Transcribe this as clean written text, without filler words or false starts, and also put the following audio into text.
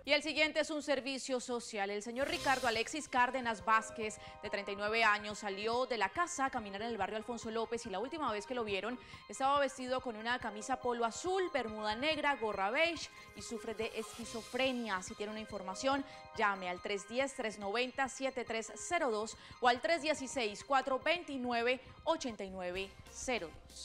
Y el siguiente es un servicio social. El señor Ricardo Alexis Cárdenas Vázquez, de 39 años, salió de la casa a caminar en el barrio Alfonso López y la última vez que lo vieron estaba vestido con una camisa polo azul, bermuda negra, gorra beige y sufre de esquizofrenia. Si tiene una información, llame al 310-390-7302 o al 316-429-8902.